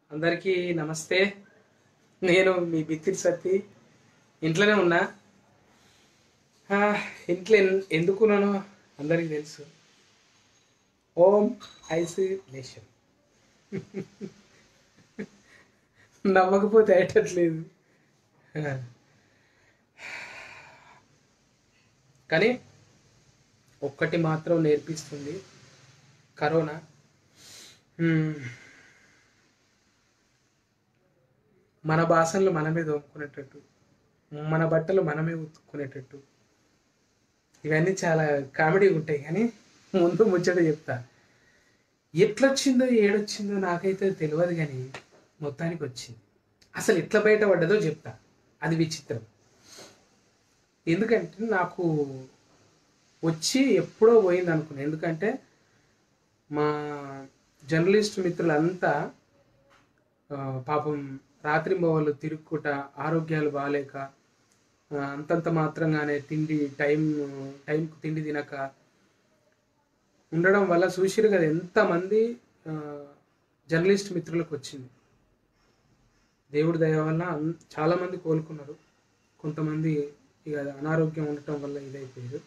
అందరికీ నమస్తే. నేను మీ బిత్తిరి సత్తి. ఇంట్లోనే ఉన్నా. ఆ, ఇంట్లో ఎందుకున్నానో అందరికీ తెలుసు. Home isolation. నమ్మకపోతే అయ్యట్లేదు. కానీ ఒక్కటి మాత్రం నేర్పిస్తుంది కరోనా. మన భాషలు మనమే దోముకునేటట్టు, మన బట్టలు మనమే ఉతుక్కునేటట్టు. ఇవన్నీ చాలా కామెడీగా ఉంటాయి. కానీ ముందు ముచ్చట చెప్తా. ఎట్లొచ్చిందో ఏడొచ్చిందో నాకైతే తెలియదు, కానీ మొత్తానికి వచ్చింది. అసలు ఎట్లా బయటపడ్డదో చెప్తా. అది విచిత్రం. ఎందుకంటే నాకు వచ్చి ఎప్పుడో పోయింది అనుకున్నాను. ఎందుకంటే మా జర్నలిస్ట్ మిత్రులంతా పాపం రాత్రింబవళ్ళు తిరుక్కుంటా, ఆరోగ్యాలు బాగాలేక, అంతంత మాత్రంగానే టైంకు తిండి తినక ఉండడం వల్ల చూసిరు కదా ఎంతమంది జర్నలిస్ట్ మిత్రులకు వచ్చింది. దేవుడి దయ వల్ల చాలామంది కోలుకున్నారు. కొంతమంది ఇక అనారోగ్యం ఉండటం వల్ల ఇదైపోయారు.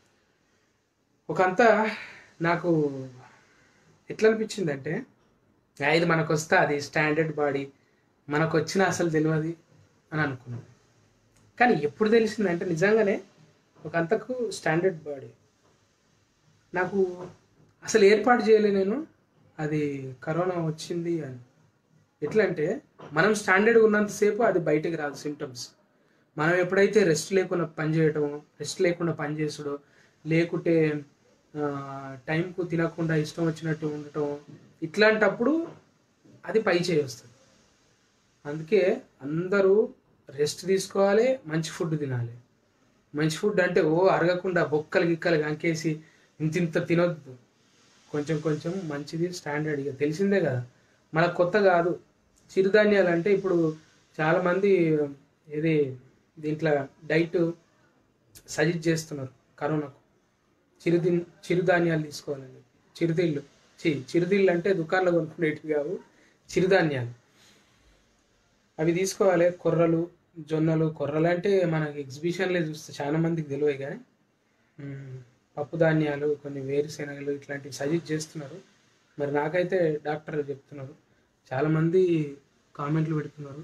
ఒకంతా నాకు ఎట్లా అనిపించిందంటే, ఇది మనకు వస్తే అది స్టాండర్డ్ బాడీ, మనకు వచ్చిన అసలు తెలియదు అని అనుకున్నాను. కానీ ఎప్పుడు తెలిసిందంటే నిజంగానే ఒకంతకు స్టాండర్డ్ బాడీ. నాకు అసలు ఏర్పాటు చేయలే నేను అది కరోనా వచ్చింది అని. ఎట్లా అంటే, మనం స్టాండర్డ్గా ఉన్నంతసేపు అది బయటకు రాదు సిమ్టమ్స్. మనం ఎప్పుడైతే రెస్ట్ లేకుండా పని చేసుడో, లేకుంటే టైంకు తినకుండా ఇష్టం వచ్చినట్టు ఉండటం, ఇట్లాంటప్పుడు అది పై చేయి వస్తుంది. అందుకే అందరూ రెస్ట్ తీసుకోవాలి, మంచి ఫుడ్ తినాలి. మంచి ఫుడ్ అంటే అరగకుండా బొక్కలు గిక్కలు కంకేసి ఇంత తినొద్దు. కొంచెం కొంచెం మంచిది, స్టాండర్డ్. ఇక తెలిసిందే కదా, మనకు కొత్త కాదు. చిరుధాన్యాలు అంటే ఇప్పుడు చాలామంది దీంట్లో డైట్ సజెస్ట్ చేస్తున్నారు కరోనాకు. చిరుధాన్యాలు తీసుకోవాలని. చిరుతిళ్ళు అంటే దుకాణంలో కొనుక్కునేటివి కావు, చిరుధాన్యాలు. అవి తీసుకోవాలి. కొర్రలు అంటే మనకి ఎగ్జిబిషన్లే చూస్తే చాలా మందికి తెలియదు. కానీ పప్పు ధాన్యాలు, కొన్ని వేరుశెనగలు ఇట్లాంటివి సజెస్ట్ చేస్తున్నారు. మరి నాకైతే డాక్టర్ చెప్తున్నారు. చాలామంది కామెంట్లు పెడుతున్నారు.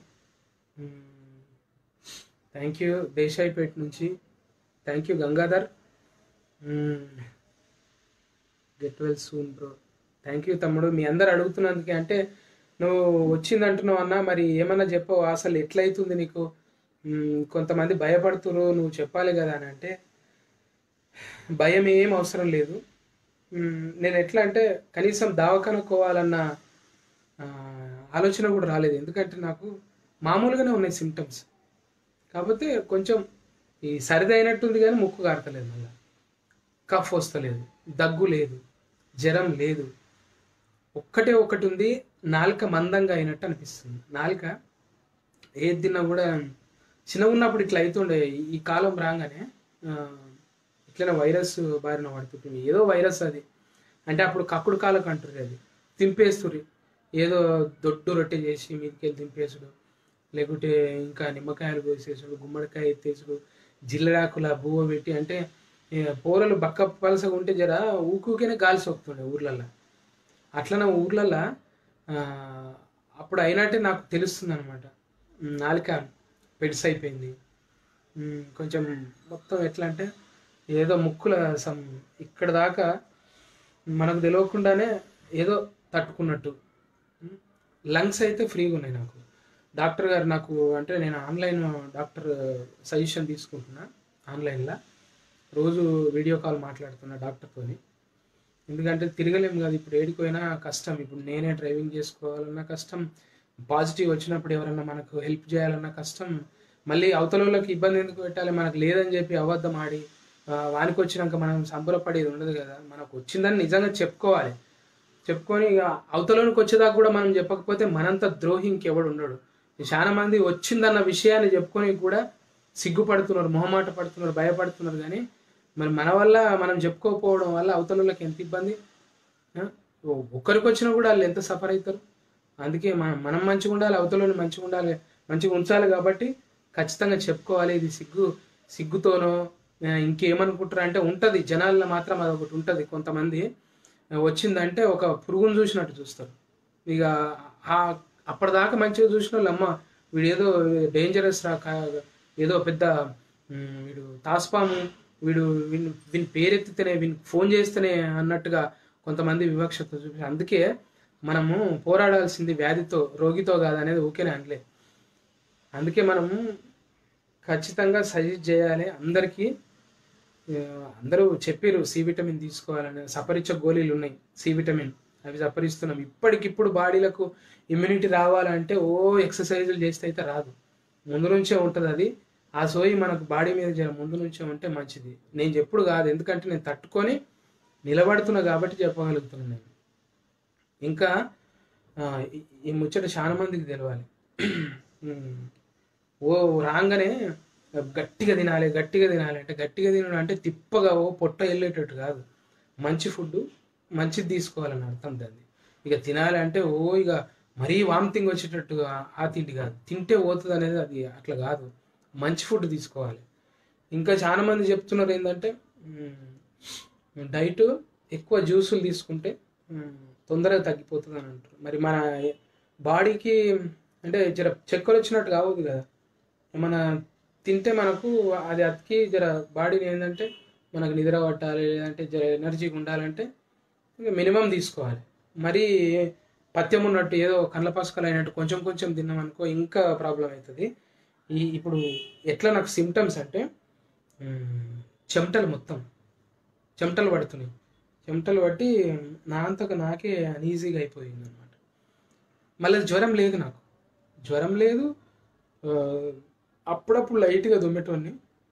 థ్యాంక్ యూ దేశాయిపేట నుంచి. Thank you Gangadhar. Get well soon bro. Thank you తమ్ముడు. మీ అందరు అడుగుతున్నందుకే. అంటే నువ్వు వచ్చిందంటున్నావు అన్నా, మరి ఏమన్నా చెప్పవు, అసలు ఎట్లయితుంది నీకు? కొంతమంది భయపడుతున్నారు, నువ్వు చెప్పాలి కదా అని. అంటే భయం ఏం అవసరం లేదు. నేను ఎట్లా అంటే కనీసం దవాఖానకు పోవాలన్న ఆలోచన కూడా రాలేదు. ఎందుకంటే నాకు మామూలుగానే ఉన్నాయి సిమ్టమ్స్. కాకపోతే కొంచెం ఈ సరిది అయినట్టుంది, కానీ ముక్కు కారతలేదు, మళ్ళీ కఫ్ వస్తలేదు, దగ్గు లేదు, జ్వరం లేదు. ఒకటి ఉంది, నాలుక మందంగా అయినట్టు అనిపిస్తుంది. నాలుక ఏది తిన్నా కూడా చిన్నగా ఉన్నప్పుడు ఇట్లా అవుతుండే. ఈ కాలం రాగానే ఇట్లనే వైరస్ బారిన పడుతుంటుంది. ఏదో వైరస్ అది. అంటే అప్పుడు కక్కుడు కాలకు అంటారు, అది తింపేస్తురి. ఏదో దొడ్డు రొట్టె చేసి మీదకెళ్ళి తింపేసుడు, లేకుంటే ఇంకా నిమ్మకాయలు కోసేసుడు, గుమ్మడికాయ ఎత్తేసుడు, జిల్లడాకుల బువ్వ పెట్టి. అంటే పోరలు బక్క పలసగా ఉంటే జర ఊకుకనే గాలి సోకుతుండే ఊర్లల్లో. అట్లనే ఊర్లల్లో అప్పుడు అయినట్టే నాకు తెలుస్తుంది అనమాట. నాలుక పెడిస్ అయిపోయింది కొంచెం. మొత్తం ఎట్లా అంటే ఏదో ముక్కుల ఇక్కడ దాకా మనకు తెలియకుండానే ఏదో తట్టుకున్నట్టు. లంగ్స్ అయితే ఫ్రీగా ఉన్నాయి నాకు. డాక్టర్ గారు నాకు, అంటే నేను ఆన్లైన్ డాక్టర్ సజెషన్ తీసుకుంటున్నా ఆన్లైన్లో. రోజు వీడియో కాల్ మాట్లాడుతున్నా డాక్టర్తోని. ఎందుకంటే తిరగలేము కదా ఇప్పుడు, ఏడిపోయినా కష్టం. ఇప్పుడు నేనే డ్రైవింగ్ చేసుకోవాలన్నా కష్టం, పాజిటివ్ వచ్చినప్పుడు ఎవరన్నా మనకు హెల్ప్ చేయాలన్నా కష్టం. మళ్ళీ అవతలకి ఇబ్బంది ఎందుకు పెట్టాలి? మనకు లేదని చెప్పి అబద్ధం ఆడి వానికి వచ్చినాక మనం సంబరపడేది ఉండదు కదా. మనకు వచ్చిందని నిజంగా చెప్పుకోవాలి. చెప్పుకొని ఇక అవతలకి వచ్చేదాకా కూడా మనం చెప్పకపోతే మనంత ద్రోహి ఇంకెవడు ఉండడు. చాలా మంది వచ్చిందన్న విషయాన్ని చెప్పుకొని కూడా సిగ్గుపడుతున్నారు, మొహమాట పడుతున్నారు, భయపడుతున్నారు. కానీ మరి మన వల్ల మనం చెప్పుకోకపోవడం వల్ల అవతలకి ఎంత ఇబ్బంది. ఒక్కరికి వచ్చినా కూడా వాళ్ళు ఎంత సఫర్ అవుతారు. అందుకే మనం మంచిగా ఉండాలి, అవతలని మంచిగా ఉండాలి, మంచిగా ఉంచాలి. కాబట్టి ఖచ్చితంగా చెప్పుకోవాలి. ఇది సిగ్గుతోనో ఇంకేమనుకుంటారు అంటే ఉంటుంది, జనాల్లో మాత్రం అదొకటి ఉంటుంది. కొంతమంది వచ్చిందంటే ఒక పురుగును చూసినట్టు చూస్తారు. ఇక అప్పటిదాకా మంచిగా చూసిన వాళ్ళు, అమ్మ వీడు ఏదో డేంజరస్ ఏదో పెద్ద వీడు తాస్పాము, వీని పేరెత్తితేనే, వీనికి ఫోన్ చేస్తేనే అన్నట్టుగా కొంతమంది వివక్షత చూపి. అందుకే మనము పోరాడాల్సింది వ్యాధితో, రోగితో కాదనేది ఊకేనే అనలే. అందుకే మనము ఖచ్చితంగా సజెస్ట్ చేయాలి అందరికీ. అందరూ చెప్పారు సి విటమిన్ తీసుకోవాలని, సపరిచ్చ గోళీలు ఉన్నాయి సి విటమిన్, అవి సపరిస్తున్నాం. ఇప్పటికిప్పుడు బాడీలకు ఇమ్యూనిటీ రావాలంటే ఎక్సర్సైజులు చేస్తే అయితే రాదు, ముందు నుంచే ఉంటుంది అది. ఆ సోయి మనకు బాడీ మీద ముందు నుంచే ఉంటే మంచిది. నేను చెప్పుడు కాదు, ఎందుకంటే నేను తట్టుకొని నిలబడుతున్నా కాబట్టి చెప్పగలుగుతున్నాను నేను. ఇంకా ఈ ముచ్చట చాలా మందికి తెలవాలి. రాగానే గట్టిగా తినాలి అంటే గట్టిగా తినడం అంటే తిప్పగా పొట్ట వెళ్ళేటట్టు కాదు. మంచి ఫుడ్ మంచిది తీసుకోవాలని అర్థం దాన్ని. ఇక తినాలి అంటే ఇక మరీ వామిటింగ్ వచ్చేటట్టుగా ఆ తిండి కాదు, తింటే పోతుంది అనేది అది అట్లా కాదు. మంచి ఫుడ్ తీసుకోవాలి. ఇంకా చాలా మంది చెప్తున్నారు ఏంటంటే డైట్ ఎక్కువ జ్యూసులు తీసుకుంటే తొందరగా తగ్గిపోతుంది అని అంటారు. మరి మన బాడీకి అంటే జర చక్కెర వచ్చినట్టు కావద్దు కదా. ఏమన్నా తింటే మనకు అది అతికి బాడీని ఏంటంటే మనకు నిద్ర పట్టాలి, లేదంటే ఎనర్జీగా ఉండాలంటే ఇంకా మినిమం తీసుకోవాలి. మరీ పథ్యం ఉన్నట్టు ఏదో కండ్ల పసుకలు అయినట్టు కొంచెం కొంచెం తిన్నామనుకో ఇంకా ప్రాబ్లం అవుతుంది. ఇప్పుడు ఎట్లా నాకు సిమ్టమ్స్ అంటే చెమటలు పడుతున్నాయి. చెమటలు పట్టి నాకే అన్ఈజీగా అయిపోయింది అనమాట. మళ్ళీ జ్వరం లేదు. అప్పుడప్పుడు లైట్గా దుమ్మేటోని.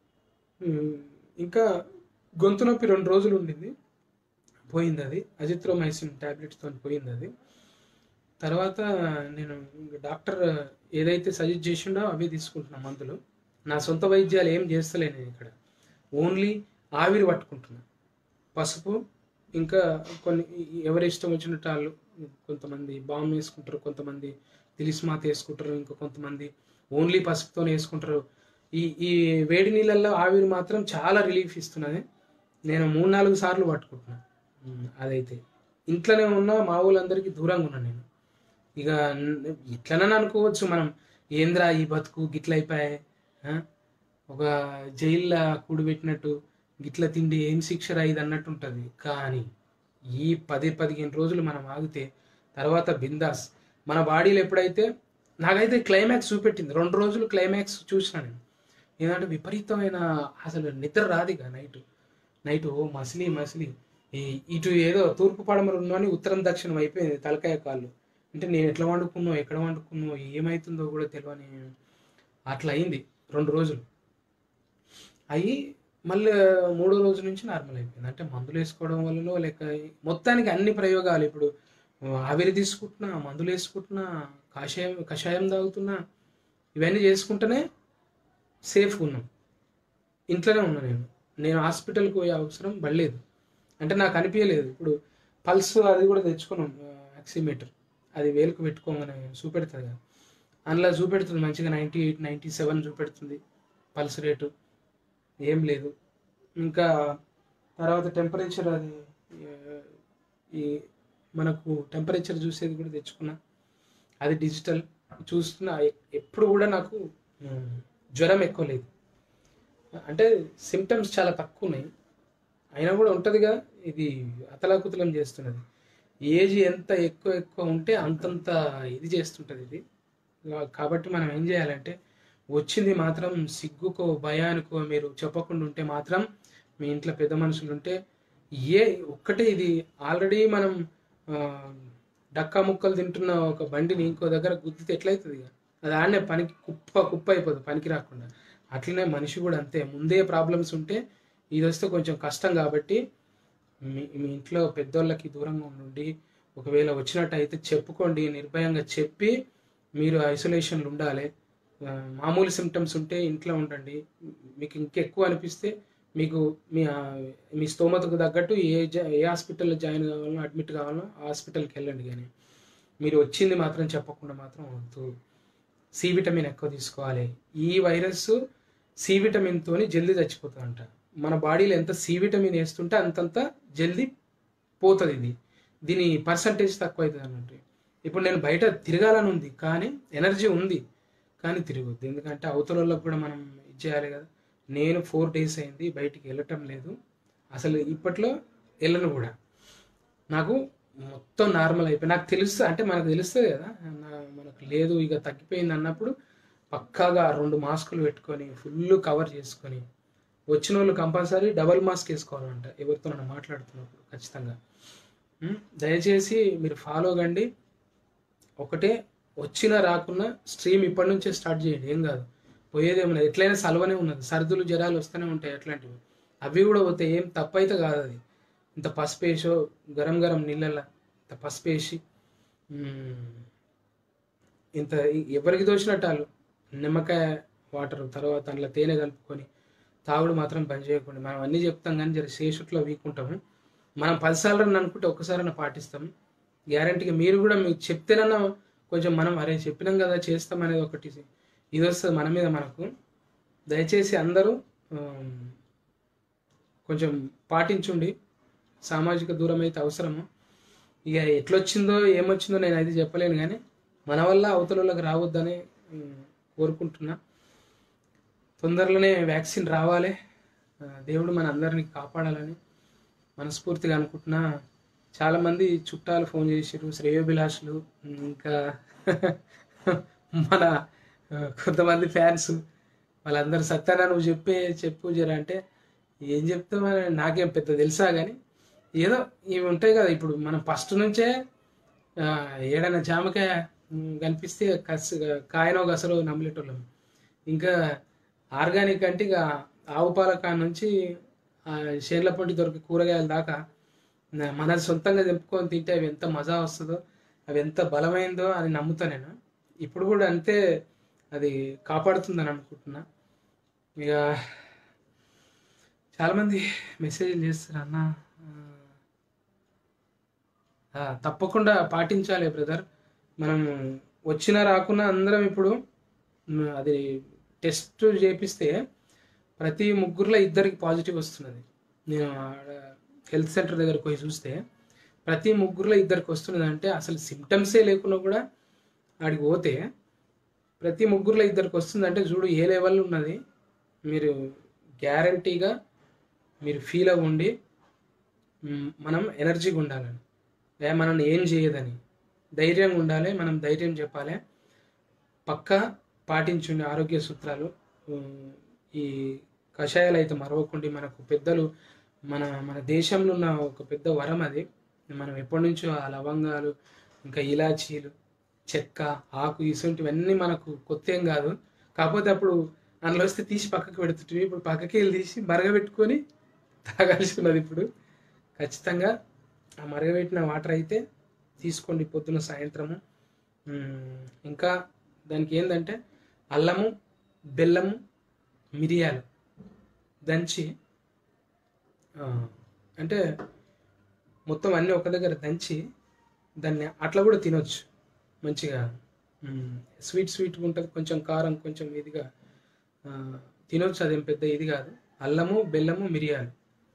ఇంకా గొంతు నొప్పి 2 రోజులు ఉండింది, పోయింది అది. అజిత్రోమైసిన్ ట్యాబ్లెట్స్తో పోయింది అది. తర్వాత నేను డాక్టర్ ఏదైతే సజెస్ట్ చేసిండో అవే తీసుకుంటున్నా మందులు. నా సొంత వైద్యాలు ఏం చేస్తలేను నేను ఇక్కడ. ఓన్లీ ఆవిరి పట్టుకుంటున్నా, పసుపు, ఇంకా కొన్ని ఎవరి ఇష్టం వచ్చినట్టు వాళ్ళు. కొంతమంది బామ్ వేసుకుంటారు, కొంతమంది తిలిస్మాత్ వేసుకుంటారు, ఇంకా కొంతమంది ఓన్లీ పసుపుతో వేసుకుంటారు. ఈ వేడి నీళ్ళల్లో ఆవిరి మాత్రం చాలా రిలీఫ్ ఇస్తున్నది. నేను 3-4 సార్లు పట్టుకుంటున్నాను. అదైతే ఇంట్లోనే ఉన్నా, మా ఊళ్ళందరికీ దూరంగా ఉన్నాను నేను. ఇక ఇట్లనని అనుకోవచ్చు మనం, ఏంద్రా ఈ బతుకు గిట్ల అయిపోయాయి, ఒక జైల్లో కూడిపెట్టినట్టు గిట్ల తిండి ఏం శిక్ష ఇది అన్నట్టు ఉంటుంది. కానీ ఈ 10-15 రోజులు మనం ఆగితే తర్వాత బిందాస్ మన బాడీలో ఎప్పుడైతే, నాకైతే క్లైమాక్స్ చూపెట్టింది. 2 రోజులు క్లైమాక్స్ చూసిన నేను. ఏంటంటే విపరీతమైన అసలు నిద్ర రాదిగా నైట్ మసిలి ఇటు ఏదో తూర్పు పడమర ఉన్నాని ఉత్తరం దక్షిణం అయిపోయింది తలకాయ కాళ్ళు. అంటే నేను ఎట్లా వండుకున్నావు, ఎక్కడ వండుకున్నావు, ఏమవుతుందో కూడా తెలియని అట్లా అయింది 2 రోజులు. అయ్యి మళ్ళీ 3వ రోజు నుంచి నార్మల్ అయిపోయింది. అంటే మందులు వేసుకోవడం వల్ల లేక మొత్తానికి అన్ని ప్రయోగాలు. ఇప్పుడు ఆవిరి తీసుకుంటున్నా, మందులు వేసుకుంటున్నా, కషాయం తాగుతున్నా, ఇవన్నీ చేసుకుంటేనే సేఫ్గా ఉన్నాం. ఇంట్లోనే ఉన్నా నేను హాస్పిటల్కి పోయే అవసరం పడలేదు. అంటే నాకు అనిపించలేదు. ఇప్పుడు పల్స్ అది కూడా తెచ్చుకున్నాం, ఆక్సిమీటర్. అది వేలుకు పెట్టుకోగానే చూపెడుతుంది కదా, అందులో చూపెడుతుంది మంచిగా 98, 97 చూపెడుతుంది పల్స్ రేటు. ఏం లేదు. ఇంకా తర్వాత టెంపరేచర్, అది ఈ మనకు టెంపరేచర్ చూసేది కూడా తెచ్చుకున్నా, అది డిజిటల్ చూస్తున్నా. ఎప్పుడు కూడా నాకు జ్వరం ఎక్కువ లేదు. అంటే సిమ్టమ్స్ చాలా తక్కువ ఉన్నాయి, అయినా కూడా ఉంటుందిగా. ఇది అతలాకుతలం చేస్తున్నది. ఏజ్ ఎంత ఎక్కువ ఉంటే అంతంత ఇది చేస్తుంటుంది ఇది. కాబట్టి మనం ఏం చేయాలంటే, వచ్చింది మాత్రం సిగ్గుకో భయానికో మీరు చెప్పకుండా ఉంటే మాత్రం, మీ ఇంట్లో పెద్ద మనుషులు ఉంటే ఒక్కటే ఇది. ఆల్రెడీ మనం డక్కా ముక్కలు తింటున్న ఒక బండిని ఇంకో దగ్గర గుద్దితే ఎట్లయితుంది? అది ఆడనే పనికి కుప్ప అయిపోతుంది, పనికి రాకుండా. అట్లనే మనిషి కూడా అంతే. ముందే ప్రాబ్లమ్స్ ఉంటే ఇది వస్తే కొంచెం కష్టం. కాబట్టి మీ ఇంట్లో పెద్దోళ్ళకి దూరంగా ఉండి, ఒకవేళ వచ్చినట్టు అయితే చెప్పుకోండి, నిర్భయంగా చెప్పి మీరు ఐసోలేషన్లో ఉండాలి. మామూలు సిమ్టమ్స్ ఉంటే ఇంట్లో ఉండండి. మీకు ఇంకెక్కువ అనిపిస్తే మీకు మీ స్తోమతకు తగ్గట్టు ఏ హాస్పిటల్లో జాయిన్ కావాలనో, అడ్మిట్ కావాలనో హాస్పిటల్కి వెళ్ళండి. కానీ మీరు వచ్చింది మాత్రం చెప్పకుండా మాత్రం వద్దు. సి విటమిన్ ఎక్కువ తీసుకోవాలి. ఈ వైరస్ సి విటమిన్తోని జల్దీ చచ్చిపోతుందంట. మన బాడీలో ఎంత సి విటమిన్ వేస్తుంటే అంతంత జల్దీ పోతుంది. దీని పర్సంటేజ్ తక్కువ అవుతుంది అన్నట్టు. ఇప్పుడు నేను బయట తిరగాలని ఉంది, కానీ ఎనర్జీ ఉంది, కానీ తిరగొద్దు. ఎందుకంటే అవతల వాళ్ళకి కూడా మనం ఇది చేయాలి కదా. నేను 4 days అయింది బయటికి వెళ్ళటం లేదు, అసలు ఇప్పట్లో వెళ్ళను కూడా. నాకు మొత్తం నార్మల్ అయిపోయి నాకు తెలుస్తుంది, అంటే మనకు తెలుస్తుంది కదా మనకు లేదు ఇక తగ్గిపోయింది అన్నప్పుడు పక్కాగా 2 మాస్కులు పెట్టుకొని ఫుల్ కవర్ చేసుకొని వచ్చిన వాళ్ళు కంపల్సరీ డబల్ మాస్క్ వేసుకోవాలంట ఎవరితో నన్ను మాట్లాడుతున్నప్పుడు ఖచ్చితంగా. దయచేసి మీరు ఫాలో కండి. ఒకటే వచ్చినా రాకున్నా స్ట్రీమ్ ఇప్పటి నుంచే స్టార్ట్ చేయండి, ఏం కాదు, పోయేదేమన్నా. ఎట్లయినా సలవనే ఉన్నది, సర్దులు జ్వరాలు వస్తూనే ఉంటాయి అట్లాంటివి. అవి కూడా పోతాయి, ఏం తప్పు అయితే కాదు అది. ఇంత పసుపు వేసో గరం గరం నీళ్ళల్లో ఇంత పసుపు వేసి ఇంత ఎవరికి దోచినట్టు వాళ్ళు నిమ్మకాయ వాటర్ తర్వాత అందులో తేనె కలుపుకొని తాగుడు మాత్రం బంద్ చేయకండి. మనం అన్నీ చెప్తాం కానీ జర శేషుట్లో వీకుంటాము. మనం 10 సార్లు అనుకుంటే ఒక్కసారైనా పాటిస్తాం. గ్యారంటీగా మీరు కూడా మీకు చెప్తేనన్నా కొంచెం మనం అరే చెప్పినాం కదా చేస్తాం అనేది ఒకటి ఇది వస్తుంది మన మీద మనకు. దయచేసి అందరూ కొంచెం పాటించుండి. సామాజిక దూరం అయితే అవసరము. ఇక ఎట్లొచ్చిందో ఏమొచ్చిందో నేను అయితే చెప్పలేను, కానీ మన వల్ల అవతల వాళ్ళకి రావద్దని కోరుకుంటున్నా. తొందరలోనే వ్యాక్సిన్ రావాలి, దేవుడు మన అందరినీ కాపాడాలని మనస్ఫూర్తిగా అనుకుంటున్నా. చాలామంది చుట్టాలు ఫోన్ చేసారు, శ్రేయోభిలాషులు, ఇంకా మన కొంతమంది ఫ్యాన్స్ వాళ్ళందరూ సత్యానా నువ్వు చెప్పు జర అంటే ఏం చెప్తామని నాకేం పెద్ద తెలుసా, కానీ ఏదో ఇవి ఉంటాయి కదా. ఇప్పుడు మనం ఫస్ట్ నుంచే ఏడైనా జామకాయ కనిపిస్తే కాయనో గసలో నమ్మలేటోళ్ళం. ఇంకా ఆర్గానిక్ అంటే ఇక ఆవు పాల కాడ నుంచి షేర్ల పొంటి దొరికే కూరగాయల దాకా మన సొంతంగా తెంపుకొని తింటే అవి ఎంత మజా వస్తుందో, అవి ఎంత బలమైందో అని నమ్ముతా నేను. ఇప్పుడు కూడా అంతే అది కాపాడుతుందని అనుకుంటున్నా. ఇక చాలామంది మెసేజ్లు చేస్తారు, అన్న తప్పకుండా పాటించాలి బ్రదర్. మనం వచ్చినా రాకున్నా అందరం ఇప్పుడు అది టెస్ట్ చేపిస్తే ప్రతి 3 2 పాజిటివ్ వస్తున్నది. నేను హెల్త్ సెంటర్ దగ్గరకు పోయి చూస్తే ప్రతి 3 2 వస్తున్నది. అంటే అసలు సిమ్టమ్సే లేకున్నా కూడా ఆడికి పోతే ప్రతి 3 2 వస్తుందంటే చూడు ఏ లెవెల్ ఉన్నది. మీరు గ్యారంటీగా మీరు ఫీల్ అవ్వండి. మనం ఎనర్జీగా ఉండాలని, మనల్ని ఏం చేయదని ధైర్యంగా ఉండాలి. మనం ధైర్యం చెప్పాలి. పక్కా పాటించండి ఆరోగ్య సూత్రాలు. ఈ కషాయాలు అయితే మరవకుండా మనకు పెద్దలు మన దేశంలో ఉన్న ఒక పెద్ద వరం అది. మనం ఎప్పటి నుంచో ఆ లవంగాలు ఇంకా ఇలాచీలు చెక్క ఆకు ఇటువంటివన్నీ మనకు కొత్త ఏం కాదు. కాకపోతే అప్పుడు అందులో వస్తే తీసి పక్కకు పెడుతుంటే ఇప్పుడు పక్కకి వెళ్ళి తీసి మరగబెట్టుకొని తాగాల్సినది. ఇప్పుడు ఖచ్చితంగా ఆ మరగబెట్టిన వాటర్ అయితే తీసుకోండి పొద్దున సాయంత్రము. ఇంకా దానికి ఏంటంటే అల్లము బెల్లము మిరియాలు దంచి అంటే మొత్తం అన్నీ ఒక దగ్గర దంచి దాన్ని అట్లా కూడా తినొచ్చు మంచిగా. స్వీట్గా ఉంటుంది, కొంచెం కారం కొంచెం ఇదిగా తినొచ్చు. అదేం పెద్ద ఇది కాదు. అల్లము బెల్లము మిరియాలు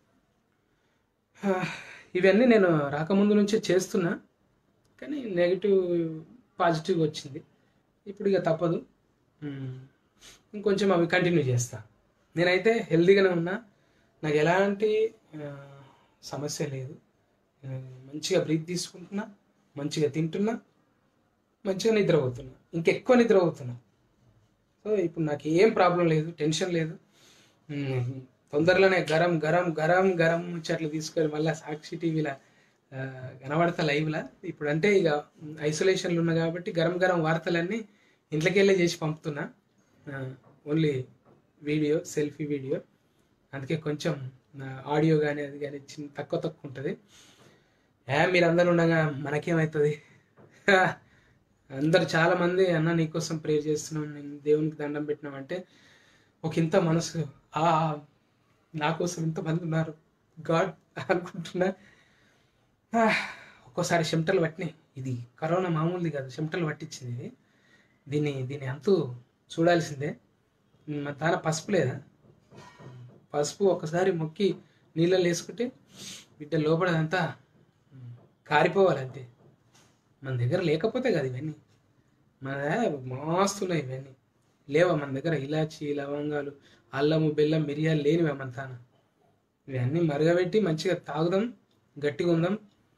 ఇవన్నీ నేను రాకముందు నుంచే చేస్తున్నా, కానీ నెగిటివ్ పాజిటివ్ వచ్చింది. ఇప్పుడు ఇక తప్పదు, ఇంకొంచెం అవి కంటిన్యూ చేస్తా. నేనైతే హెల్తీగానే ఉన్నా, నాకు ఎలాంటి సమస్య లేదు. మంచిగా బ్రీత్ తీసుకుంటున్నా, మంచిగా తింటున్నా, మంచిగా నిద్రపోతున్నా, ఇంకెక్కువ నిద్రపోతున్నా. సో ఇప్పుడు నాకు ఏం ప్రాబ్లం లేదు, టెన్షన్ లేదు. తొందరలోనే గరం గరం గరం గరం ముచ్చట్లు తీసుకొని మళ్ళీ సాక్షి టీవీలో కనబడతా లైవ్లా. ఇప్పుడు అంటే ఇక ఐసోలేషన్లు ఉన్నా కాబట్టి గరం గరం వార్తలన్నీ ఇంట్లోకి వెళ్ళే చేసి పంపుతున్నా. ఓన్లీ వీడియో, సెల్ఫీ వీడియో, అందుకే కొంచెం ఆడియో కానీ అది కానీ తక్కువ ఉంటుంది. మీరు అందరూ ఉండగా మనకేమవుతుంది. అందరు చాలామంది అన్న నీకోసం ప్రేయర్ చేస్తున్నాం, నేను దేవునికి దండం పెట్టినామంటే ఒక ఇంత మనసు నా కోసం ఇంతమంది ఉన్నారు గాడ్ అనుకుంటున్నా. ఒక్కోసారి చెమటలు పట్టినాయి, ఇది కరోనా మామూలుది కాదు, చెమటలు పట్టించింది ఇది. దీని అంతు చూడాల్సిందే. మన తాన పసుపు లేదా, పసుపు ఒకసారి మొక్కి నీళ్ళలో వేసుకుంటే బిడ్డ లోపలదంతా కారిపోవాలి అంతే. మన దగ్గర లేకపోతే కదా ఇవన్నీ, మన మస్తున్నాయి ఇవన్నీ. లేవా మన దగ్గర ఇలాచి, లవంగాలు, అల్లము, బెల్లం, మిరియాలు లేనివా మన తాన? ఇవన్నీ మరగబెట్టి మంచిగా తాగుదాం, గట్టిగా ఉందాం.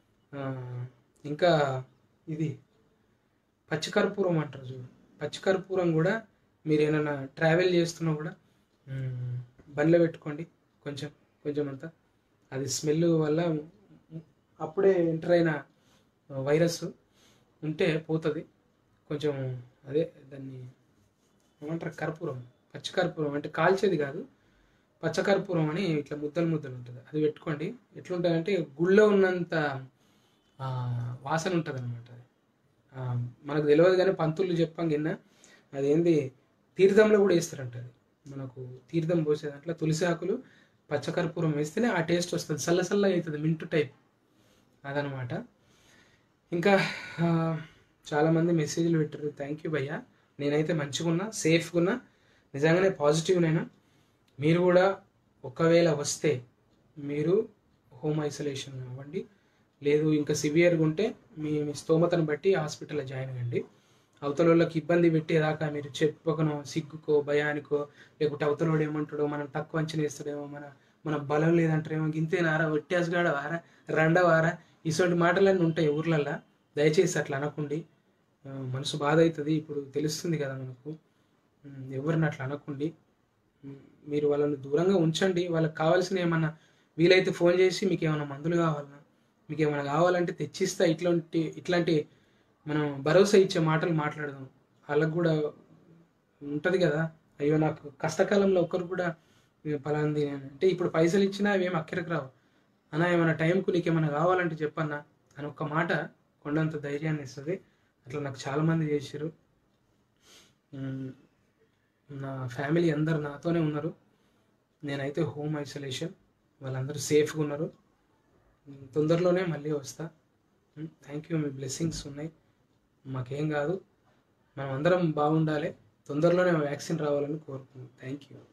ఇంకా ఇది పచ్చికర్పూరం అంటారు చూడు, పచ్చికర్పూరం కూడా మీరు ఏమైనా ట్రావెల్ చేస్తున్నా కూడా బండ్లో పెట్టుకోండి. కొంచెం కొంచెం అంతా, అది స్మెల్ వల్ల అప్పుడే ఎంటర్ అయిన వైరస్ ఉంటే పోతుంది. కొంచెం అదే దాన్ని ఏమంటారు, కర్పూరం, పచ్చికర్పూరం అంటే కాల్చేది కాదు, పచ్చకర్పూరం అని ఇట్లా ముద్దలు ముద్దలు ఉంటుంది, అది పెట్టుకోండి. ఎట్లుంటుందంటే గుళ్ళో ఉన్నంత వాసన ఉంటుంది అనమాట. అది మనకు తెలియదు కానీ పంతులు చెప్పాం కింద అదేంది తీర్థంలో కూడా వేస్తారంట. అది మనకు తీర్థం పోసే దాంట్లో తులసి ఆకులు, పచ్చకర్పూరం వేస్తేనే ఆ టేస్ట్ వస్తుంది, చల్లగా అవుతుంది, మింటు టైప్ అదనమాట. ఇంకా చాలామంది మెసేజ్లు పెట్టారు, థ్యాంక్ యూ భయ్యా. నేనైతే మంచిగా ఉన్నా, సేఫ్గా ఉన్నా, నిజంగానే పాజిటివ్నైనా. మీరు కూడా ఒకవేళ వస్తే మీరు హోమ్ ఐసోలేషన్ అవ్వండి, లేదు ఇంకా సివియర్గా ఉంటే మీ స్తోమతను బట్టి హాస్పిటల్లో జాయిన్ అవ్వండి. అవతల వాళ్ళకి ఇబ్బంది పెట్టేదాకా మీరు చెప్పకనో, సిగ్గుకో, భయానికో, లేకుంటే అవతలోడు ఏమంటాడో, మనం తక్కువ అంచనా వేస్తాడేమో, మన బలం లేదంటారేమో, ఇంతేనారా, ఒట్టేసుగాడ వారా, రెండవారా, ఇటువంటి మాటలన్నీ ఉంటాయి ఊర్లల్లో. దయచేసి అట్లా అనకండి, మనసు బాధ అవుతుంది. ఇప్పుడు తెలుస్తుంది కదా మనకు, ఎవరిని అట్లా అనకండి. మీరు వాళ్ళని దూరంగా ఉంచండి. వాళ్ళకి కావాల్సిన ఏమన్నా వీలైతే ఫోన్ చేసి మీకు ఏమైనా మందులు కావాలన్నా, మీకు ఏమైనా కావాలంటే తెచ్చిస్తా, ఇట్లాంటి మనం భరోసా ఇచ్చే మాటలు మాట్లాడదాం. వాళ్ళకు కూడా ఉంటుంది కదా, అయ్యో నాకు కష్టకాలంలో ఒక్కరు కూడా పలాంది అంటే ఇప్పుడు పైసలు ఇచ్చినా అవేం అక్కడికి రావు అన్న, ఏమైనా టైంకు నీకు ఏమైనా కావాలంటే చెప్పన్నా అని ఒక్క మాట కొండంత ధైర్యాన్ని ఇస్తుంది. అట్లా నాకు చాలామంది చేశారు. నా ఫ్యామిలీ అందరు నాతోనే ఉన్నారు. నేనైతే హోమ్ ఐసోలేషన్, వాళ్ళందరూ సేఫ్గా ఉన్నారు. తొందరలోనే మళ్ళీ వస్తా. థ్యాంక్ యూ, మీ బ్లెస్సింగ్స్ ఉన్నాయి, మాకేం కాదు, మనం అందరం బాగుండాలి. తొందరలోనే వ్యాక్సిన్ రావాలని కోరుకుంటున్నాం. Thank you.